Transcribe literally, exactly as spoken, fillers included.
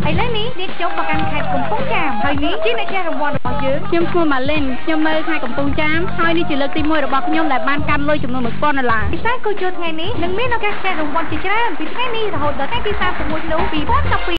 ឥឡូវនេះនាងខ្ញុំមកកាន់ខេត្តកំពង់ចាមហើយនេះជាអ្នកជះរង្វាន់របស់យើងខ្ញុំឈ្មោះម៉ាលីនខ្ញុំនៅខេត្តកំពង់ចាមហើយនេះជាលើកទីមួយរបស់ខ្ញុំដែលបានកាន់លុយចំនួនមួយពាន់ដុល្លារពិសេសក៏ជួថ្ងៃនេះនឹងមានឱកាសជះរង្វាន់ជាច្រើនពីថ្ងៃនេះរហូតដល់ថ្ងៃទីសាមសិបមួយធ្នូពីរពាន់ដប់ពីរ